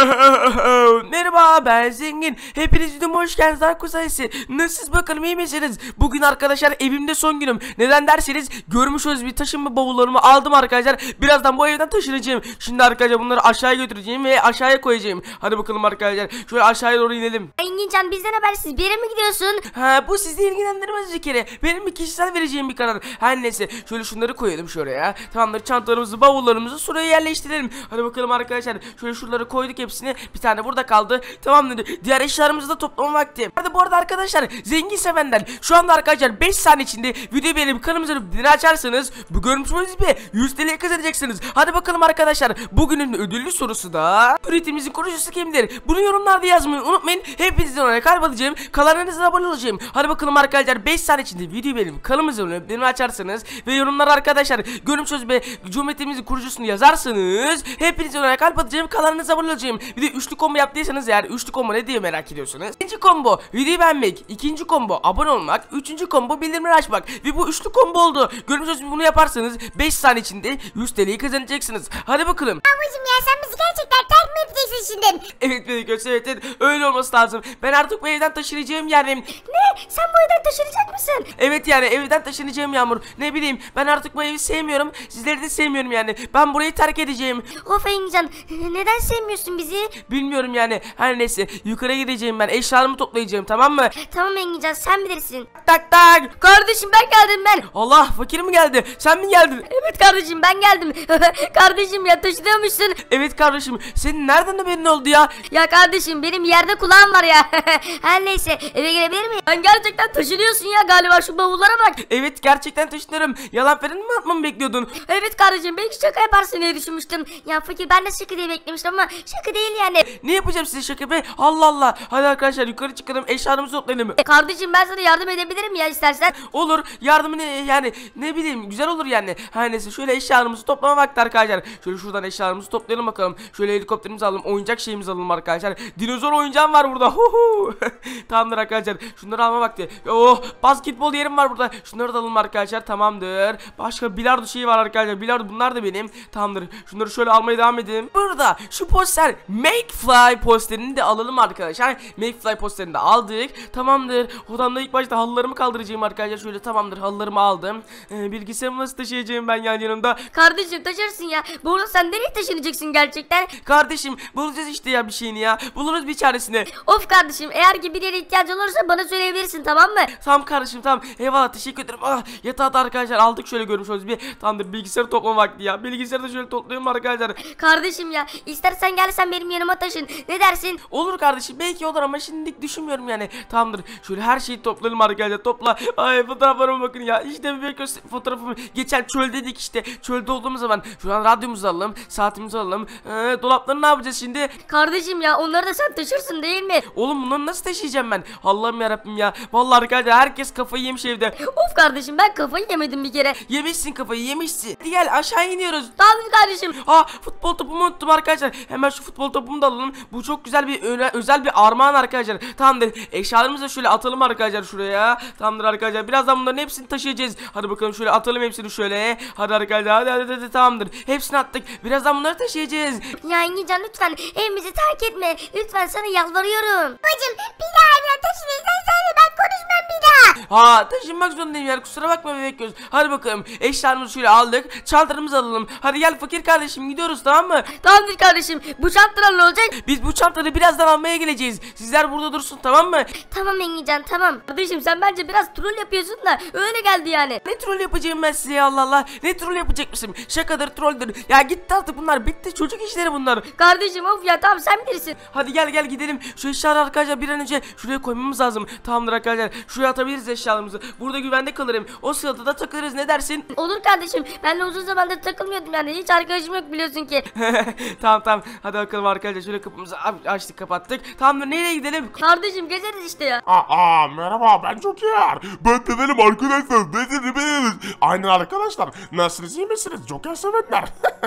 Merhaba, ben Zengin. Hepiniz videoma hoş geldiniz arkadaşlar. Nasılsınız bakalım, iyi misiniz? Bugün arkadaşlar evimde son günüm. Neden derseniz, görmüş olduğunuz bir taşınma bavullarımı aldım arkadaşlar. Birazdan bu evden taşınacağım. Şimdi arkadaşlar bunları aşağıya götüreceğim ve aşağıya koyacağım. Hadi bakalım arkadaşlar, şöyle aşağıya doğru inelim. Engincan, bizden habersiz bir yere mi gidiyorsun? Bu sizi ilgilendirmez bir kere. Benim bir kişisel vereceğim bir karar. Her neyse, şöyle şunları koyalım şuraya. Tamamdır, çantalarımızı, bavullarımızı şuraya yerleştirelim. Hadi bakalım arkadaşlar, şöyle şuraları koyduk hepsini. Bir tane burada kaldı. Tamamdır, diğer eşyalarımızı da toplama vakti. Hadi bu arada arkadaşlar, zengin sevenler, şu anda arkadaşlar 5 saniye içinde videoyu beğenip kanalımızı açarsanız bu görmüş olduğunuz gibi 100 TL kazanacaksınız. Hadi bakalım arkadaşlar, bugünün ödüllü sorusu da üretimimizin kurucusu kimdir? Bunu yorumlarda yazmayı unutmayın. Hepinizden oraya kalp atacağım. Kanalınıza abone olacağım. Hadi bakalım arkadaşlar, 5 saniye içinde videoyu beğenip kanalımızı açarsanız ve yorumlara arkadaşlar görmüş olduğunuz gibi Cumhuriyetimizin kurucusunu yazarsanız hepinizden oraya kalp atacağım. Kanalınıza abone olacağım. Bir de üçlü combo yaptıysanız, eğer üçlü combo ne diye merak ediyorsunuz. İkinci combo videoyu beğenmek, ikinci combo abone olmak, üçüncü combo bildirimleri açmak ve bu üçlü combo oldu. Görmüş olduğunuz gibi bunu yaparsanız 5 saniye içinde 100 TL'yi kazanacaksınız. Hadi bakalım. Ablacım ya, sen bizi gerçekten terk mi edeceksin şimdi? Evet Beyköz, evet öyle olması lazım. Ben artık bu evden taşınacağım yani. Ne? Sen bu evden taşınacak mısın? Evet yani evden taşınacağım Yağmur. Ne bileyim, ben artık bu evi sevmiyorum. Sizleri de sevmiyorum yani. Ben burayı terk edeceğim. Of Engincan, neden sevmiyorsun bizi? Bilmiyorum yani. Her neyse, yukarı gideceğim ben. Eşyalarımı toplayacağım, tamam mı? Tamam Engincan, sen bilirsin. Tak tak. Kardeşim, ben geldim ben. Allah, fakir mi geldi? Sen mi geldin? Evet kardeşim, ben geldim. Kardeşim ya, taşınıyormuşsun. Evet kardeşim. Senin nereden haberin oldu ya? Ya kardeşim, benim yerde kulağım var ya. Her neyse, eve gelebilir miyim? Sen gerçekten taşınıyorsun ya galiba, şu bavullara bak. Evet, gerçekten taşınırım. Yalan falan mı atmamı bekliyordun? Evet kardeşim, belki şaka yaparsın diye düşünmüştüm. Ya fakir, ben de şaka diye beklemiştim ama şaka değil yani. Ne yapacağım size şaka be? Allah Allah. Hadi arkadaşlar, yukarı çıkalım, eşyalarımızı toplayalım. Kardeşim, ben sana yardım edebilirim ya istersen. Olur, yardımını yani ne bileyim, güzel olur yani. Her neyse, şöyle eşyalarımızı toplama vakti arkadaşlar. Şöyle şuradan eşyalarımızı toplayalım bakalım. Şöyle helikopterimizi alalım, oyuncak şeyimizi alalım arkadaşlar. Dinozor oyuncağım var burada. Tamamdır arkadaşlar, şunları alma vakti. Oh, basketbol yerim var burada. Şunları da alalım arkadaşlar, tamamdır. Başka bilardo şeyi var arkadaşlar. Bilardo, bunlar da benim. Tamamdır, şunları şöyle almaya devam edelim. Burada şu poster, McFly posterini de alalım arkadaşlar. McFly posterini de aldık. Tamamdır. Odamda ilk başta halılarımı kaldıracağım arkadaşlar. Şöyle, tamamdır, halılarımı aldım. Bilgisayarımı nasıl taşıyacağım ben yani yanımda? Kardeşim, taşırsın ya. Burada sen nereye taşınacaksın gerçekten? Kardeşim, bulacağız işte ya bir şeyini ya. Buluruz bir çaresini. Of kardeşim, eğer ki bir yere ihtiyacın olursa bana söyleyebilirsin, tamam mı? Tamam kardeşim, tamam. Eyvallah, teşekkür ederim. Yatağı da arkadaşlar aldık, şöyle görmüş olduğunuz bir. Tamamdır, bilgisayarı toplama vakti ya. Bilgisayarı da şöyle toplayalım arkadaşlar. Kardeşim ya, istersen gel sen benim yanıma taşın. Ne dersin? Olur kardeşim, belki olur ama şimdilik düşünmüyorum yani. Tamamdır, şöyle her şeyi toplayalım arkadaşlar, topla. Ay, fotoğraflarıma bakın ya. İşte bir fotoğrafımı geçen çöldeydik işte. Çölde olduğumuz zaman şu an radyomuzu alalım, saatimizi alalım. Dolapları ne yapacağız şimdi? Kardeşim ya, onları da sen taşırsın değil mi? Oğlum, bunları nasıl taşıyacağım ben? Allah'ım yarabbim ya. Vallahi arkadaşlar, herkes kafayı yemiş evde. Of kardeşim, ben kafayı yemedim bir kere. Yemişsin, kafayı yemişsin. Hadi gel, aşağı iniyoruz. Tamam kardeşim. Futbol topumu unuttum arkadaşlar. Hemen şu futbol topumu da alalım. Bu çok güzel bir özel bir armağan arkadaşlar. Tamamdır, eşyalarımızı da şöyle atalım arkadaşlar şuraya. Tamamdır arkadaşlar, birazdan bunların hepsini taşıyacağız. Hadi bakalım, şöyle atalım hepsini şöyle. Hadi arkadaşlar, hadi tamamdır. Hepsini attık. Birazdan bunları taşıyacağız. Ya Engincan, lütfen evimizi terk etme. Lütfen, sana yalvarıyorum. Bacım, bir daha evden taşınırsan söyle, ben konuşmam bir daha. Taşınmak zorundayım yani, kusura bakma bebek göz. Hadi bakalım, eşyalarımızı şöyle aldık. Çantalarımızı alalım. Hadi gel fakir kardeşim, gidiyoruz, tamam mı? Tamamdır kardeşim, bu çantalar ne olacak? Biz bu çantaları birazdan almaya geleceğiz. Sizler burada dursun, tamam mı? Tamam Engincan, tamam. Kardeşim, sen bence biraz troll yapıyorsun da öyle geldi yani. Ne troll yapacağım ben size ya, Allah Allah. Ne troll yapacakmışım? Şakadır, trolldür. Ya gitti artık, bunlar bitti, çocuk işleri bunlar. Kardeşim of ya, tamam sen bilirsin. Hadi gel gidelim. Şu eşyaları arkadaşlar bir an önce şuraya koymamız lazım. Tamamdır arkadaşlar, şuraya atabiliriz eşyalarımızı. Burada güvende kalırım. O sırada da takılırız, ne dersin? Olur kardeşim, ben de uzun zamandır takılmıyordum yani, hiç arkadaşım yok biliyorsun ki. Tamam, hadi bakalım arkadaşlar, şöyle kapımızı açtık, kapattık. Tamamdır, nereye gidelim? Kardeşim, gezeriz işte ya. Merhaba, ben Joker. Ben de benim arkadaşlar. Benim. Aynen arkadaşlar. Nasılsınız, iyi misiniz? Joker sevenler.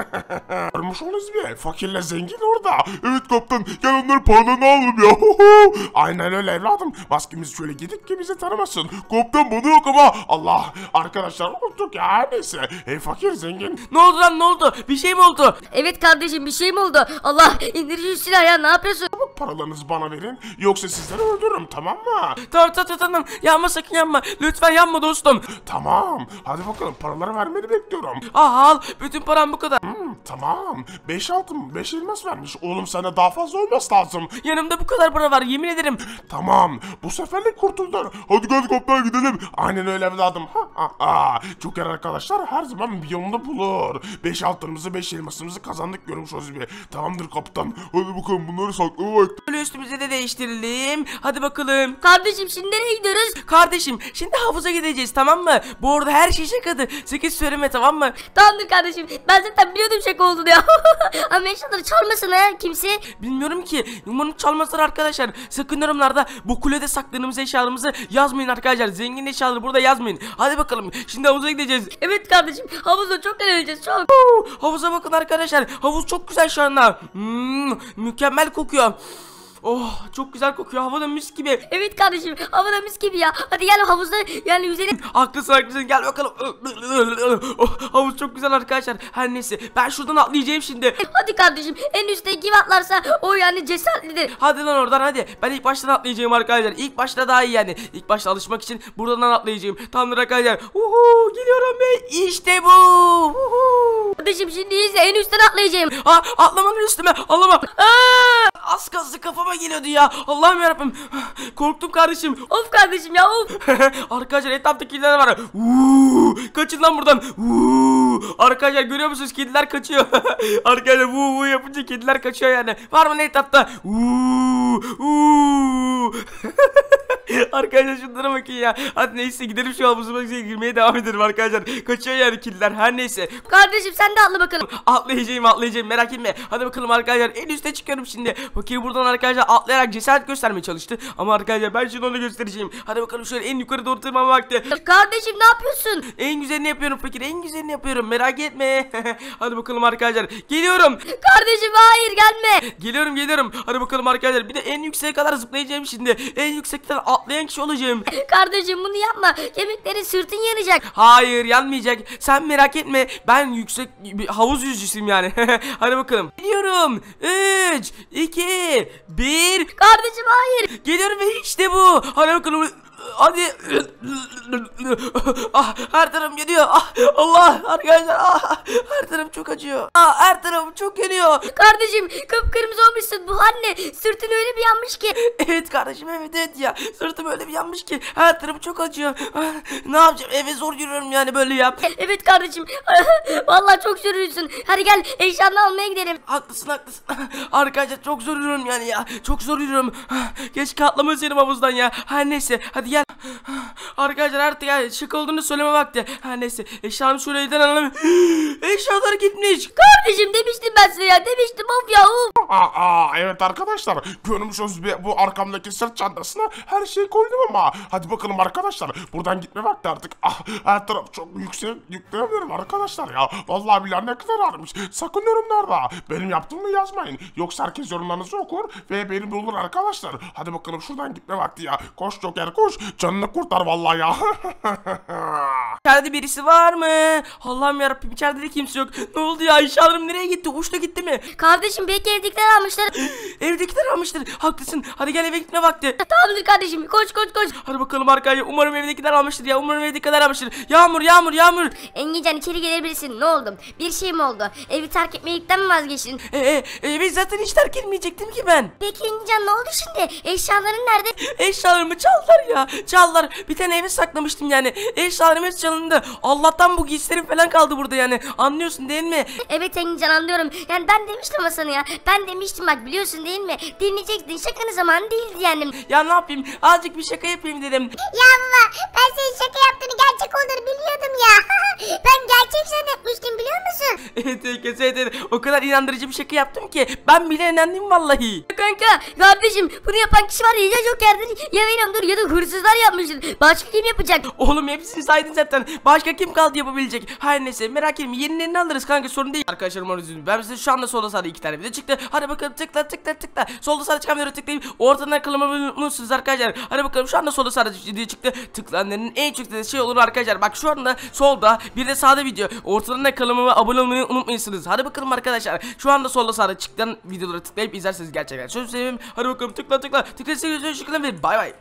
Görmüş olduğunuz gibi fakirle zengin orada. Evet kaptan, gel onların paralarını alalım ya. Aynen öyle evladım. Maskemizi şöyle giydik ki bizi tanımasın. musun? Komutan bana yok ama. Allah arkadaşlar unuttuk ya, neyse. Fakir zengin. Ne oldu lan, ne oldu? Bir şey mi oldu? Evet kardeşim, bir şey mi oldu? Allah, indir şu silahı ya, ne yapıyorsun? Paralarınızı bana verin yoksa sizleri öldürürüm, tamam mı? Tamam. Yanma, sakın yanma. Lütfen yanma dostum. Tamam hadi bakalım, paraları vermeni bekliyorum. Al, bütün param bu kadar. Tamam 5 altın 5 elmas vermiş. Oğlum sana daha fazla olması lazım. Yanımda bu kadar para var, yemin ederim. Tamam bu seferlik kurtuldun. Hadi kaptan gidelim. Aynen öyle evladım. Joker arkadaşlar her zaman bir yolunu bulur. 5 altınımızı 5 elmasımızı kazandık, görmüş olsun bir. Tamamdır kaptan. Hadi bakalım bunları saklama vakti. Böyle üstümüze de değiştirelim. Hadi bakalım. Kardeşim şimdi nereye gidiyoruz? Kardeşim şimdi havuza gideceğiz, tamam mı? Bu arada her şey şakadı. Sakın söyleme, tamam mı? Tamamdır kardeşim, ben zaten biliyordum şaka olduğunu ya. Ama eşyaları çalmasın ha kimse. Bilmiyorum ki. Umarım çalmazlar arkadaşlar. Sakın yorumlarda bu kulede sakladığımız eşyalarımızı yazmayın arkadaşlar. Zengin eşyaları burada yazmayın. Hadi bakalım. Şimdi havuza gideceğiz. Evet kardeşim, havuzda çok eğleneceğiz, çok. Havuza bakın arkadaşlar. Havuz çok güzel şu anda. Mükemmel kokuyor. Oh, çok güzel kokuyor. Havada mis gibi. Evet kardeşim, havada mis gibi ya. Hadi gel havuzda yani yüzelim. Haklısın, gel bakalım. Oh, havuz çok güzel arkadaşlar. Her neyse, ben şuradan atlayacağım şimdi. Hadi kardeşim, en üstte kim atlarsa o yani cesaretlidir. Hadi lan oradan, hadi. Ben ilk baştan atlayacağım arkadaşlar. İlk başta daha iyi yani. İlk başta alışmak için buradan atlayacağım. Tamamdır arkadaşlar. Geliyorum be. İşte bu. Kardeşim şimdi iyiyse en üstten atlayacağım. Atlamanın üstüme. Atlama. Az kalsın kafama geliyordu ya. Allah'ım yarabbim. Korktum kardeşim. Of kardeşim ya, of. Arkadaşlar etrafta kediler var. Kaçın lan buradan. Arkadaşlar görüyor musunuz? Kediler kaçıyor. Arkadaşlar yapınca kediler kaçıyor yani. Var mı ne etrafta? Arkadaşlar şunlara bakın ya. Hadi neyse gidelim şu havuzuma girmeye devam edelim arkadaşlar. Kaçıyor yani kediler, her neyse. Kardeşim sen de atla bakalım. Atlayacağım merak etme. Hadi bakalım arkadaşlar, en üste çıkıyorum şimdi. Bakayım buradan arkadaşlar atlayarak cesaret göstermeye çalıştı. Ama arkadaşlar ben şimdi onu göstereceğim. Hadi bakalım şöyle en yukarı doğru tırmanma vakti. Kardeşim ne yapıyorsun? En güzelini yapıyorum fakir, en güzelini yapıyorum, merak etme. Hadi bakalım arkadaşlar, geliyorum. Kardeşim hayır, gelme. Geliyorum. Hadi bakalım arkadaşlar, bir de en yükseğe kadar zıplayacağım şimdi. En yüksekten atlayan kişi olacağım. Kardeşim bunu yapma, kemiklerin sırtın yanacak. Hayır, yanmayacak. Sen merak etme. Ben yüksek bir havuz yüzücüsüyüm yani. Hadi bakalım. Geliyorum. 3, 2, 1. Kardeşim hayır. Geliyorum ve işte bu. Hadi bakalım. Hadi. Her tarafım yanıyor. Allah arkadaşlar. Her tarafım çok acıyor. Her tarafım çok yanıyor. Kardeşim kıpkırmızı olmuşsun, bu anne sırtın öyle bir yanmış ki. Evet kardeşim, evet ya. Sırtım öyle bir yanmış ki her tarafım çok acıyor. Ne yapacağım? Eve zor yürüyorum yani böyle ya. Evet kardeşim. Vallahi çok sürüyorsun. Hadi gel eşyanı almaya gidelim. Haklısın. Arkadaşlar çok zor yürüyorum yani ya. Çok zor yürüyorum. Keşke atlamasaydım havuzdan ya. Her neyse hadi gel. Arkadaşlar artık ya şık olduğunu söyleme vakti. Her neyse eşyalarımı şöyle elden alalım. Eşyalar gitmiş. Kardeşim demiştim ben size ya, demiştim, of ya of. Evet arkadaşlar, görmüşsünüz bu arkamdaki sırt çantasına her şeyi koydum ama. Hadi bakalım arkadaşlar, buradan gitme vakti artık. Her taraf çok yükleyebilirim arkadaşlar ya. Vallahi billahi ne kadar ağırmış. Sakın yorumlarda benim yaptığımı yazmayın. Yoksa herkes yorumlarınızı okur ve benim olur arkadaşlar. Hadi bakalım şuradan gitme vakti ya. Koş Joker koş. Canını kurtar vallahi ya. İçeride birisi var mı? Allah'ım yarabbim, içeride de kimse yok. Ne oldu ya? Eşyalarım nereye gitti? Uçtu gitti mi? Kardeşim belki evdekiler almışlar. Evdekiler almıştır. Haklısın. Hadi gel eve gitme vakti. Tamamdır kardeşim, koş. Hadi bakalım arkadaşlar. Umarım evdekiler almıştır ya. Umarım evdekiler almıştır. Yağmur. Engincan içeri gelebilirsin. Ne oldu? Bir şey mi oldu? Evi terk etmekten mi vazgeçtin? Biz zaten hiç terk etmeyecektim ki ben. Peki Engincan ne oldu şimdi? Eşyaların nerede? Eşyalarımı çaldılar ya. Çaldılar. Bir tane eve saklamıştım yani. Eşyalarım hep çalındı. Allah'tan bu giysilerim falan kaldı burada yani. Anlıyorsun değil mi? Evet Engincan, anlıyorum. Yani ben demiştim ama sana ya. Ben demiştim bak, biliyorsun değil mi? Dinleyecektin, şakanın zamanı değildi yani. Ya ne yapayım? Azıcık bir şaka yapayım dedim. Ya baba, ben senin şaka yaptığını gerçek olduğunu biliyordum ya. Ben gerçek zannetmiştim, biliyor musun? Evet. O kadar inandırıcı bir şaka yaptım ki ben bile inandım vallahi. Kanka kardeşim, bunu yapan kişi var ya Joker'dir ya Venom, dur ya da hırsızlar yapmıştır. Başka kim yapacak? Oğlum hepsini saydın zaten. Başka kim kaldı yapabilecek? Her neyse merak etme, yenilerini alırız kanka, sorun değil. Arkadaşlarım onu üzüldüm. Ben size şu anda soda sarı 2 tane video çıktı. Hadi bakalım tıkla. tıkla. Solda sağda çıkan videoları tıklayıp ortadan kanalıma abone olursunuz arkadaşlar. Hadi bakalım şu anda solda sağda video çıktı. Tıklananların en çok tıkladığı şey olur arkadaşlar. Bak şu anda solda bir de sağda video. Ortadan da kanalıma abone olmayı unutmayın. Hadi bakalım arkadaşlar. Şu anda solda sağda çıkan videoları tıklayıp izlerseniz gerçekten çok sevinirim. Hadi bakalım tıkla. Tıkla sevgili bay bay.